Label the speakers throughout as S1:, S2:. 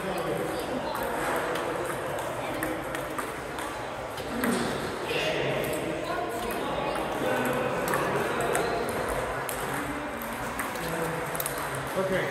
S1: Okay.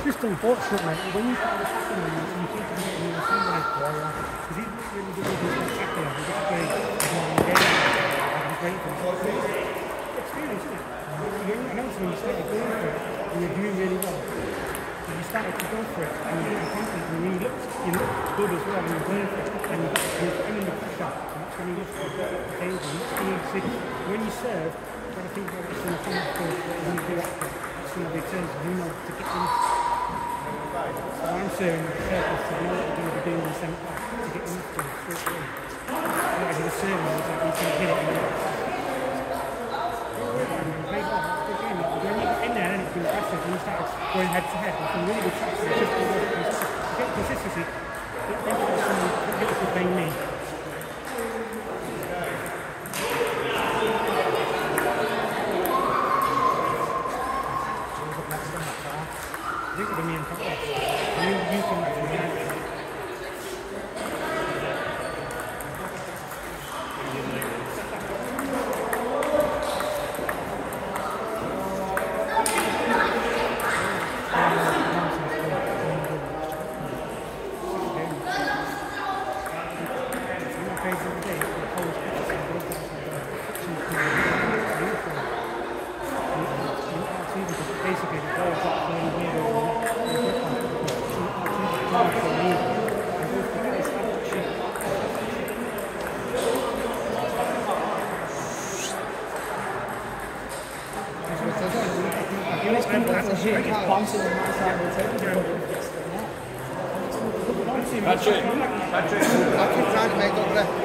S1: just unfortunate, mate. When you start attacking him, you seem to be getting in somebody's ball, because he's not really good with his tackler. He's just great. He's not engaged. He's great for him. Experience, isn't it? I know when you started going for it, and you're doing really well. And you started to go for it, and you're confident, and you look good as well when you're going for it, and you're feeling the pressure, and that's when you look for the table, and that's when you see, when you serve, you've got to think about what's going to come after, when you do after. That's going to be terms of who knows to get in. So I'm serving with the purpose of knowing what you're going to be doing in the centre back, to get in after straight away. Like the serving, it's like you can hit it, and when you get in there and it's been impressive when you start going head to head, there's some really good shots. It's just to get consistency. Think about someone who's playing me. I think it'll be me and Papa. You can actually
S2: Patrick, trying to make up there.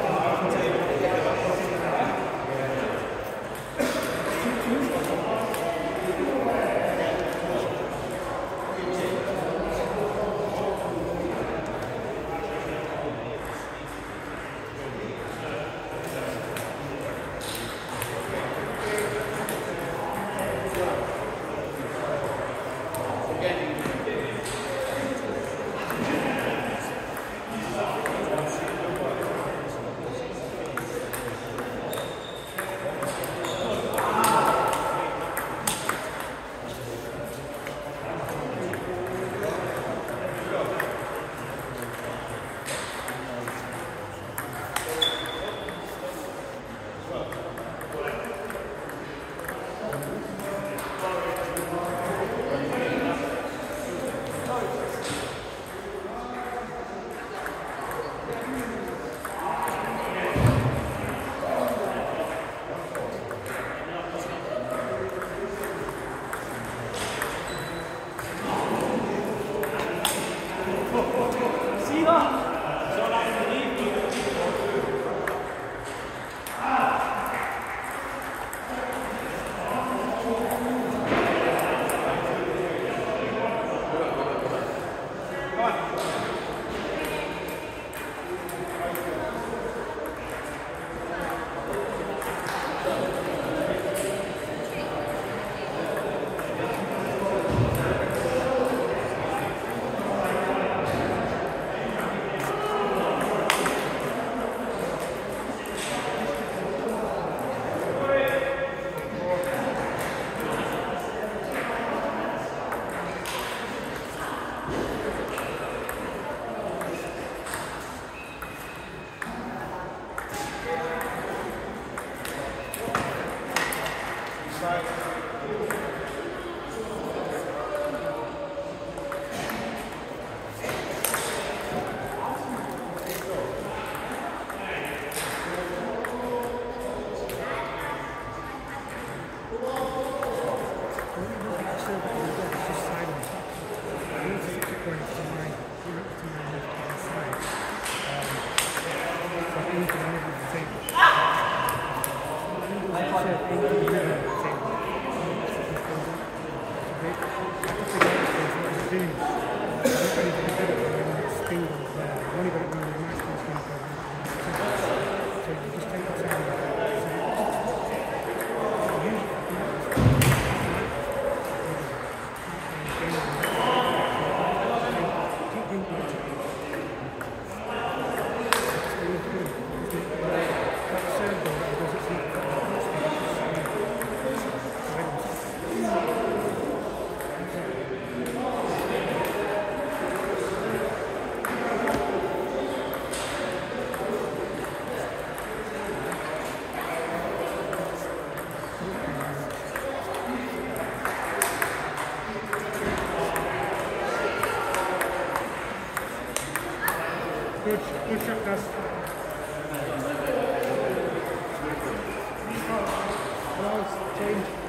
S1: Good shot, guys.
S2: Change.